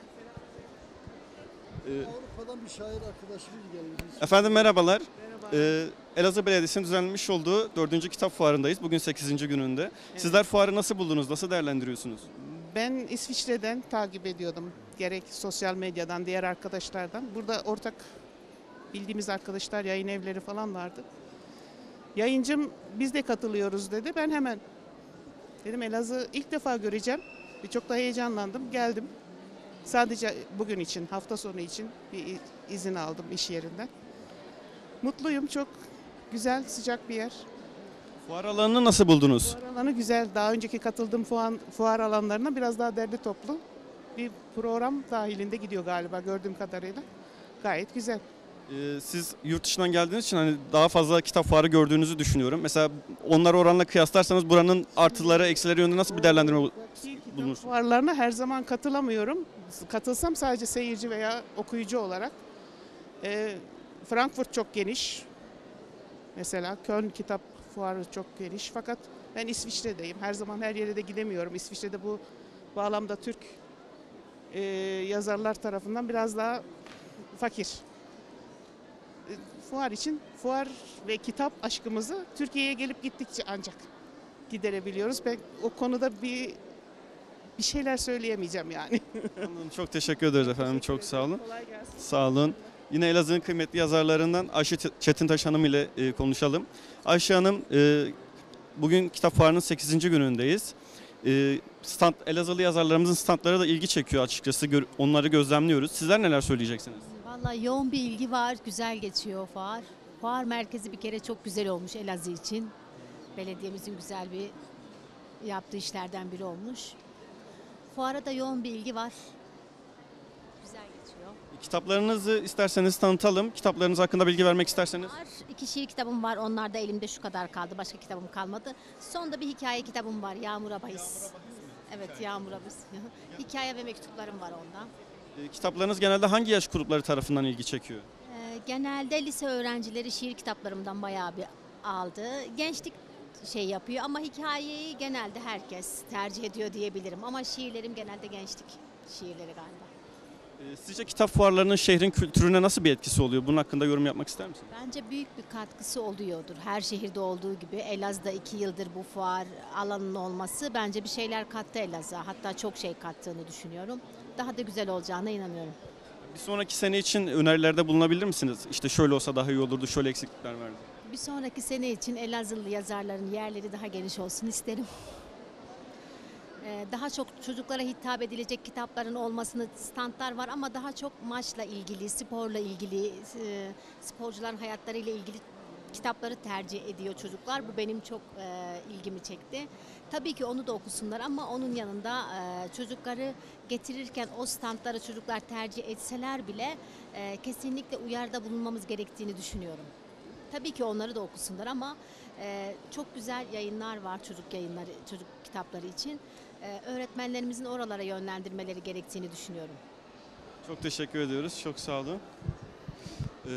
Ee, Avrupa'dan bir şair arkadaşımız geldi. efendim merhabalar. Ee, Elazığ Belediyesi'nin düzenlemiş olduğu dördüncü kitap fuarındayız. Bugün sekizinci gününde. Sizler fuarı nasıl buldunuz? Nasıl değerlendiriyorsunuz? Ben İsviçre'den takip ediyordum. Gerek sosyal medyadan, diğer arkadaşlardan. Burada ortak bildiğimiz arkadaşlar, yayın evleri falan vardı. Yayıncım biz de katılıyoruz dedi. Ben hemen dedim Elazığ ilk defa göreceğim. Ve çok da heyecanlandım. Geldim. Sadece bugün için, hafta sonu için bir izin aldım iş yerinden. Mutluyum. Çok güzel, sıcak bir yer. Fuar alanını nasıl buldunuz? Fuar alanı güzel. Daha önceki katıldığım fuar, fuar alanlarına biraz daha derli toplu bir program dahilinde gidiyor galiba gördüğüm kadarıyla. Gayet güzel. Ee, siz yurt dışından geldiğiniz için hani daha fazla kitap fuarı gördüğünüzü düşünüyorum. Mesela onlar oranla kıyaslarsanız buranın artıları, eksileri yönünde nasıl bir değerlendirme Ki kitap bulunursunuz? fuarlarına her zaman katılamıyorum. Katılsam sadece seyirci veya okuyucu olarak. Ee, Frankfurt çok geniş. Mesela Köln kitap fuarı çok geniş. Fakat ben İsviçre'deyim. Her zaman her yere de gidemiyorum. İsviçre'de bu bağlamda Türk e, yazarlar tarafından biraz daha fakir. E, fuar için fuar ve kitap aşkımızı Türkiye'ye gelip gittikçe ancak giderebiliyoruz. Ben o konuda bir bir şeyler söyleyemeyeceğim yani. Anladım. Çok teşekkür ederiz efendim. Çok sağ olun. Kolay gelsin. Sağ olun. Yine Elazığ'ın kıymetli yazarlarından Ayşe Çetintaş Hanım ile e, konuşalım. Ayşe Hanım, e, bugün kitap fuarının sekizinci günündeyiz. E, stand, Elazığlı yazarlarımızın standları da ilgi çekiyor açıkçası. Gör, onları gözlemliyoruz. Sizler neler söyleyeceksiniz? Vallahi yoğun bir ilgi var, güzel geçiyor fuar. Fuar merkezi bir kere çok güzel olmuş Elazığ için. Belediyemizin güzel bir yaptığı işlerden biri olmuş. Fuara da yoğun bir ilgi var. Güzel geçiyor. Kitaplarınızı isterseniz tanıtalım. Kitaplarınız hakkında bilgi vermek isterseniz. Var, iki şiir kitabım var. Onlar da elimde şu kadar kaldı. Başka kitabım kalmadı. Sonda bir hikaye kitabım var. Yağmur'a bahis. Evet, Yağmur'a bahis. Hikaye ve mektuplarım var ondan. E, kitaplarınız genelde hangi yaş grupları tarafından ilgi çekiyor? Ee, genelde lise öğrencileri şiir kitaplarımdan bayağı bir aldı. Gençlik şey yapıyor ama hikayeyi genelde herkes tercih ediyor diyebilirim. Ama şiirlerim genelde gençlik şiirleri galiba. E, sizce kitap fuarlarının şehrin kültürüne nasıl bir etkisi oluyor? Bunun hakkında yorum yapmak ister misiniz? Bence büyük bir katkısı oluyordur. Her şehirde olduğu gibi Elazığ'da iki yıldır bu fuar alanının olması bence bir şeyler kattı Elazığ'a. Hatta çok şey kattığını düşünüyorum. Daha da güzel olacağına inanıyorum. Bir sonraki sene için önerilerde bulunabilir misiniz? İşte şöyle olsa daha iyi olurdu, şöyle eksiklikler vardı. Bir sonraki sene için Elazığlı yazarların yerleri daha geniş olsun isterim. Ee, Daha çok çocuklara hitap edilecek kitapların olmasını standlar var ama daha çok maçla ilgili, sporla ilgili, e, sporcuların hayatlarıyla ilgili kitapları tercih ediyor çocuklar. Bu benim çok e, ilgimi çekti. Tabii ki onu da okusunlar ama onun yanında e, çocukları getirirken o standları çocuklar tercih etseler bile e, kesinlikle uyarıda bulunmamız gerektiğini düşünüyorum. Tabii ki onları da okusunlar ama e, çok güzel yayınlar var çocuk yayınları, çocuk kitapları için. E, öğretmenlerimizin oralara yönlendirmeleri gerektiğini düşünüyorum. Çok teşekkür ediyoruz. Çok sağ olun. Ee,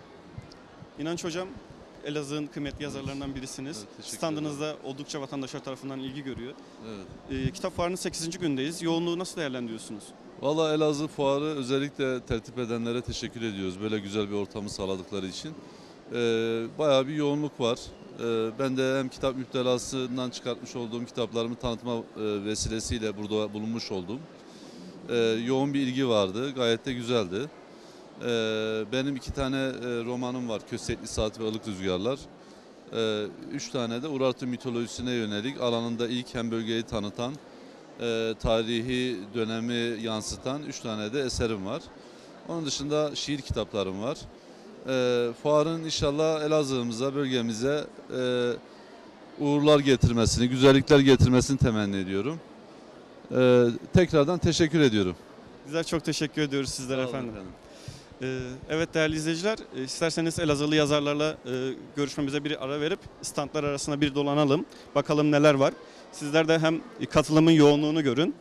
İnanç Hocam, Elazığ'ın kıymetli yazarlarından birisiniz. Evet, teşekkür Standınızda oldukça vatandaşlar tarafından ilgi görüyor. Evet. Ee, kitap fuarının sekizinci gündeyiz. Yoğunluğu nasıl değerlendiriyorsunuz? Valla Elazığ Fuarı özellikle tertip edenlere teşekkür ediyoruz. Böyle güzel bir ortamı sağladıkları için. Ee, bayağı bir yoğunluk var. Ee, ben de hem kitap müptelasından çıkartmış olduğum kitaplarımı tanıtma e, vesilesiyle burada bulunmuş oldum. Ee, yoğun bir ilgi vardı. Gayet de güzeldi. Ee, benim iki tane e, romanım var. Köstekli Saat ve Ilık Rüzgarlar. Ee, üç tane de Urartu mitolojisine yönelik alanında ilk hem bölgeyi tanıtan, e, tarihi dönemi yansıtan üç tane de eserim var. Onun dışında şiir kitaplarım var. E, fuarın inşallah Elazığ'ımıza, bölgemize e, uğurlar getirmesini, güzellikler getirmesini temenni ediyorum. E, tekrardan teşekkür ediyorum. Bizler çok teşekkür ediyoruz sizlere Sağ olun efendim. efendim. Ee, evet değerli izleyiciler, e, isterseniz Elazığlı yazarlarla e, görüşmemize bir ara verip standlar arasında bir dolanalım. Bakalım neler var. Sizler de hem katılımın yoğunluğunu görün.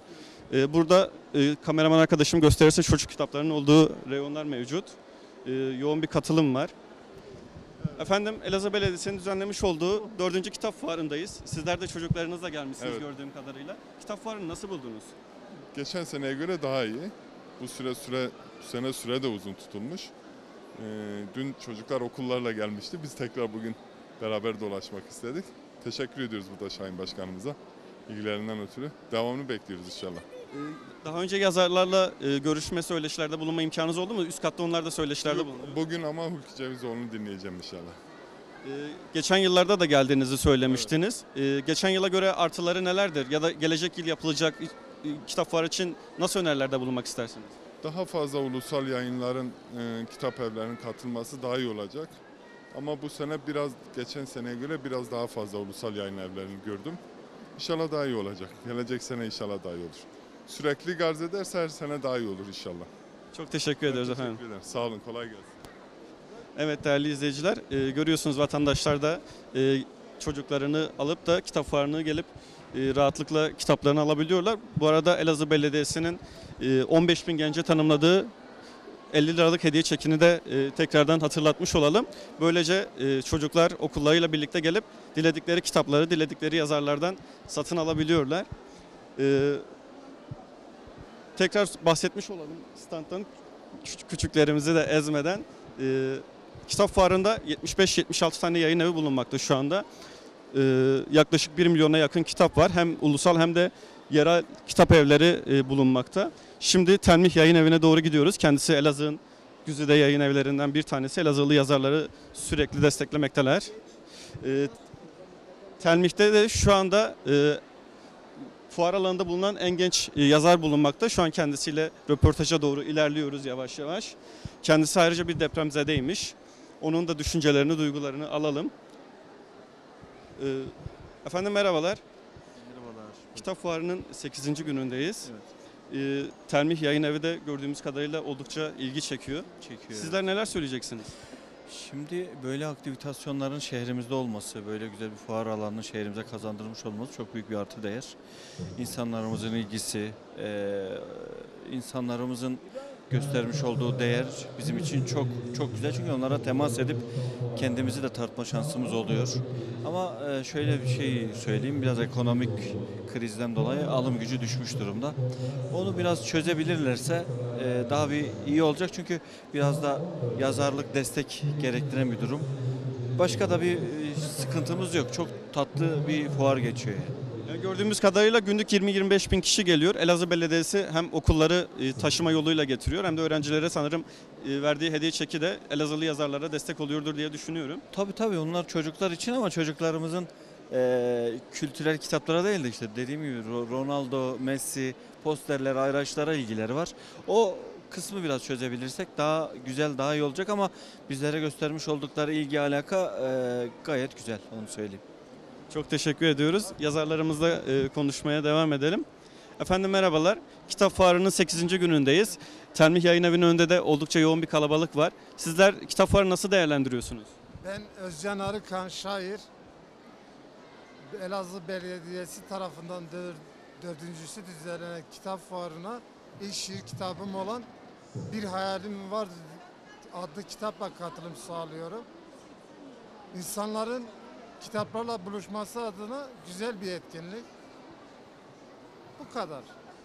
Ee, burada e, kameraman arkadaşım gösterirse çocuk kitaplarının olduğu reyonlar mevcut. Ee, yoğun bir katılım var. Efendim Elazığ Belediyesi'nin düzenlemiş olduğu dördüncü kitap fuarındayız. Sizler de çocuklarınızla gelmişsiniz Evet. gördüğüm kadarıyla. Kitap fuarını nasıl buldunuz? Geçen seneye göre daha iyi. Bu süre süre bu sene süre de uzun tutulmuş. Ee, dün çocuklar okullarla gelmişti. Biz tekrar bugün beraber dolaşmak istedik. Teşekkür ediyoruz burada Şahin Başkanımıza. İlgilerinden ötürü. Devamını bekliyoruz inşallah. Ee, Daha önce yazarlarla e, görüşme, söyleşilerde bulunma imkanınız oldu mu? Üst katta onlar da söyleşilerde bulunuyor. Bugün ama Hulki Cevizoğlu'nu dinleyeceğim inşallah. Ee, Geçen yıllarda da geldiğinizi söylemiştiniz. Ee, Geçen yıla göre artıları nelerdir? Ya da gelecek yıl yapılacak e, kitap fuarı için nasıl önerilerde bulunmak istersiniz? Daha fazla ulusal yayınların, e, kitap evlerinin katılması daha iyi olacak. Ama bu sene biraz geçen seneye göre biraz daha fazla ulusal yayın evlerini gördüm. İnşallah daha iyi olacak. Gelecek sene inşallah daha iyi olur. Sürekli arz ederse her sene daha iyi olur inşallah. Çok teşekkür ediyoruz Teşekkür efendim. ederim. Sağ olun, kolay gelsin. Evet değerli izleyiciler, e, görüyorsunuz vatandaşlar da e, çocuklarını alıp da kitap fuarına gelip e, rahatlıkla kitaplarını alabiliyorlar. Bu arada Elazığ Belediyesi'nin e, on beş bin gence tanımladığı elli liralık hediye çekini de e, tekrardan hatırlatmış olalım. Böylece e, çocuklar okullarıyla birlikte gelip diledikleri kitapları, diledikleri yazarlardan satın alabiliyorlar. E, tekrar bahsetmiş olalım standtan küç- küçüklerimizi de ezmeden. E, kitap fuarında yetmiş beş yetmiş altı tane yayın evi bulunmakta şu anda. E, yaklaşık bir milyona yakın kitap var. Hem ulusal hem de yerel kitap evleri e, bulunmakta. Şimdi Telmih Yayın Evi'ne doğru gidiyoruz. Kendisi Elazığ'ın güzide yayın evlerinden bir tanesi. Elazığlı yazarları sürekli desteklemekteler. E, Telmih'te de şu anda e, fuar alanında bulunan en genç e, yazar bulunmakta. Şu an kendisiyle röportaja doğru ilerliyoruz yavaş yavaş. Kendisi ayrıca bir depremzedeymiş. Onun da düşüncelerini, duygularını alalım. E, efendim merhabalar. Merhabalar. Kitap fuarının sekizinci günündeyiz. Evet. Ee, Telmih Yayın Evi de gördüğümüz kadarıyla oldukça ilgi çekiyor. Çekiyor. Sizler neler söyleyeceksiniz? Şimdi böyle aktivitasyonların şehrimizde olması, böyle güzel bir fuar alanını şehrimize kazandırmış olması çok büyük bir artı değer. İnsanlarımızın ilgisi, eee, insanlarımızın göstermiş olduğu değer bizim için çok çok güzel. Çünkü onlara temas edip kendimizi de tartma şansımız oluyor. Ama eee, şöyle bir şey söyleyeyim, biraz ekonomik krizden dolayı alım gücü düşmüş durumda. Onu biraz çözebilirlerse eee, daha bir iyi olacak. Çünkü biraz da yazarlık destek gerektiren bir durum. Başka da bir e, sıkıntımız yok. Çok tatlı bir fuar geçiyor yani. Yani gördüğümüz kadarıyla günlük yirmi yirmi beş bin kişi geliyor. Elazığ Belediyesi hem okulları e, taşıma yoluyla getiriyor hem de öğrencilere sanırım e, verdiği hediye çeki de Elazığlı yazarlara destek oluyordur diye düşünüyorum. Tabii tabii onlar çocuklar için ama çocuklarımızın e, kültürel kitaplara değil de işte dediğim gibi Ro- Ronaldo, Messi, posterler, ayraçlara ilgileri var. O kısmı biraz çözebilirsek daha güzel, daha iyi olacak ama bizlere göstermiş oldukları ilgi, alaka e, gayet güzel, onu söyleyeyim. Çok teşekkür ediyoruz. Yazarlarımızla e, konuşmaya devam edelim. Efendim merhabalar. Kitap fuarının sekizinci günündeyiz. Telmih Yayın Evi'nin önünde de oldukça yoğun bir kalabalık var. Sizler kitap fuarını nasıl değerlendiriyorsunuz? Ben Özcan Arıkan şair. Elazığ Belediyesi tarafından dör, dördüncüsü düzenlenen kitap fuarına ilk şiir kitabım olan Bir Hayalim Var adlı kitapla katılım sağlıyorum. İnsanların kitaplarla buluşması adına güzel bir etkinlik. Bu kadar.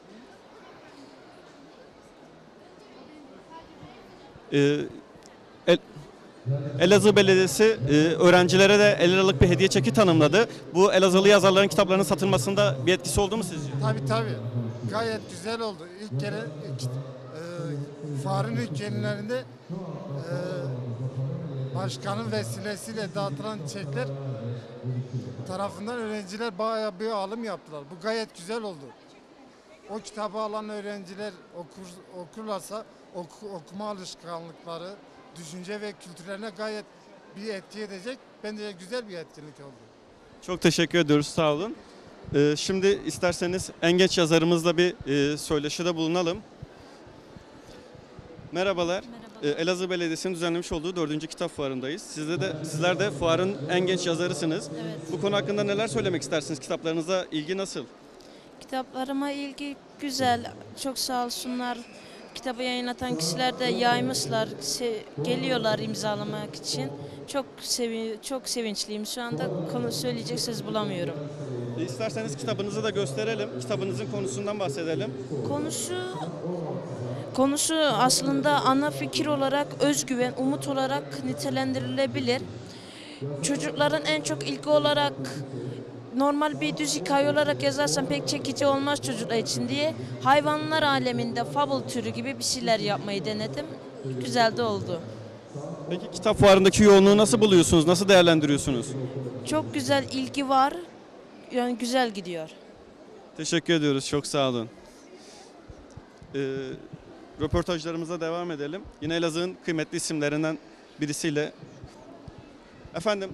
Ee, El- Elazığ Belediyesi e, öğrencilere de elli liralık bir hediye çeki tanımladı. Bu Elazığlı yazarların kitaplarının satılmasında bir etkisi oldu mu sizce? Tabii tabii. Gayet güzel oldu. İlk kere ilk, e, fuarın ilk günlerinde e, başkanın vesilesiyle dağıtılan çekler tarafından öğrenciler bayağı bir alım yaptılar. Bu gayet güzel oldu. O kitabı alan öğrenciler okur, okurlarsa oku, okuma alışkanlıkları, düşünce ve kültürlerine gayet bir etki edecek. Bence güzel bir etkinlik oldu. Çok teşekkür ediyoruz, sağ olun. Ee, şimdi isterseniz en genç yazarımızla bir e, söyleşide bulunalım. Merhabalar. Ee, Elazığ Belediyesi'nin düzenlemiş olduğu dördüncü kitap fuarındayız. Sizde de, sizler de fuarın en genç yazarısınız. Evet. Bu konu hakkında neler söylemek istersiniz? Kitaplarınıza ilgi nasıl? Kitaplarıma ilgi güzel. Çok sağ olsunlar. Kitabı yayınlatan kişiler de yaymışlar. Se- geliyorlar imzalamak için. Çok sevi çok sevinçliyim. Şu anda konu söyleyecek söz bulamıyorum. E, İsterseniz kitabınızı da gösterelim. Kitabınızın konusundan bahsedelim. Konusu konusu aslında ana fikir olarak özgüven, umut olarak nitelendirilebilir. Çocukların en çok ilgi olarak normal bir düz hikaye olarak yazarsam pek çekici olmaz çocuklar için diye hayvanlar aleminde fable türü gibi bir şeyler yapmayı denedim. Güzel de oldu. Peki kitap fuarındaki yoğunluğu nasıl buluyorsunuz? Nasıl değerlendiriyorsunuz? Çok güzel ilgi var. Yani güzel gidiyor. Teşekkür ediyoruz. Çok sağ olun. Ee, röportajlarımıza devam edelim. Yine Elazığ'ın kıymetli isimlerinden birisiyle. Efendim,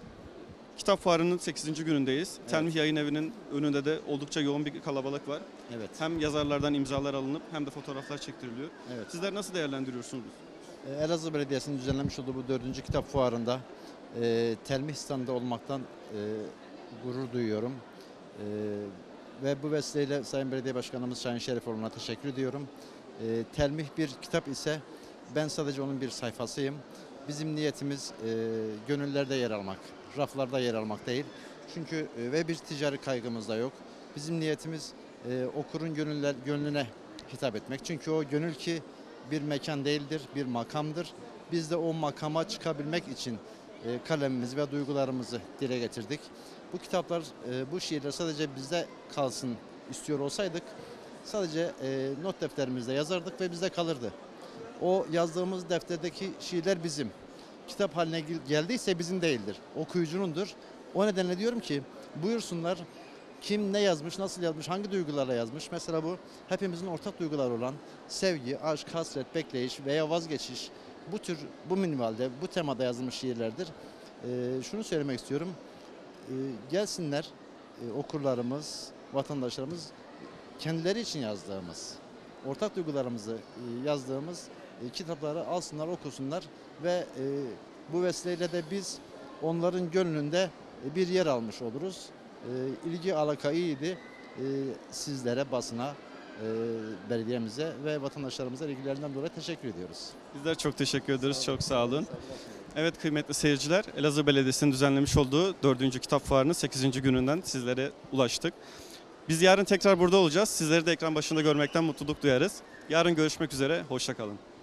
kitap fuarının sekizinci günündeyiz. Evet. Telmih Yayın Evi'nin önünde de oldukça yoğun bir kalabalık var. Evet. Hem yazarlardan imzalar alınıp hem de fotoğraflar çektiriliyor. Evet. Sizler nasıl değerlendiriyorsunuz? Ee, Elazığ Belediyesi'nin düzenlemiş olduğu bu dördüncü kitap fuarında e, Telmih standı olmaktan e, gurur duyuyorum. E, ve bu vesileyle Sayın Belediye Başkanımız Şahin Şerifoğlu'na teşekkür ediyorum. E, Telmih bir kitap ise ben sadece onun bir sayfasıyım. Bizim niyetimiz e, gönüllerde yer almak, raflarda yer almak değil. Çünkü e, ve bir ticari kaygımız da yok. Bizim niyetimiz e, okurun gönüller, gönlüne hitap etmek. Çünkü o gönül ki bir mekan değildir, bir makamdır. Biz de o makama çıkabilmek için e, kalemimizi ve duygularımızı dile getirdik. Bu kitaplar, e, bu şiirler sadece bizde kalsın istiyor olsaydık sadece e, not defterimizde yazardık ve bizde kalırdı. O yazdığımız defterdeki şiirler bizim. Kitap haline geldiyse bizim değildir. Okuyucunundur. O nedenle diyorum ki buyursunlar, kim ne yazmış, nasıl yazmış, hangi duygularla yazmış. Mesela bu hepimizin ortak duyguları olan sevgi, aşk, hasret, bekleyiş veya vazgeçiş. Bu tür, bu minvalde, bu temada yazılmış şiirlerdir. Ee, şunu söylemek istiyorum. Ee, gelsinler e, okurlarımız, vatandaşlarımız kendileri için yazdığımız, ortak duygularımızı e, yazdığımız e, kitapları alsınlar, okusunlar ve e, bu vesileyle de biz onların gönlünde e, bir yer almış oluruz. E, ilgi alaka iyiydi. E, sizlere, basına, e, belediyemize ve vatandaşlarımıza ilgilerinden dolayı teşekkür ediyoruz. Bizler çok teşekkür ederiz. Çok sağ olun. Evet kıymetli seyirciler, Elazığ Belediyesi'nin düzenlemiş olduğu dördüncü kitap fuarının sekizinci gününden sizlere ulaştık. Biz yarın tekrar burada olacağız. Sizleri de ekran başında görmekten mutluluk duyarız. Yarın görüşmek üzere. Hoşça kalın.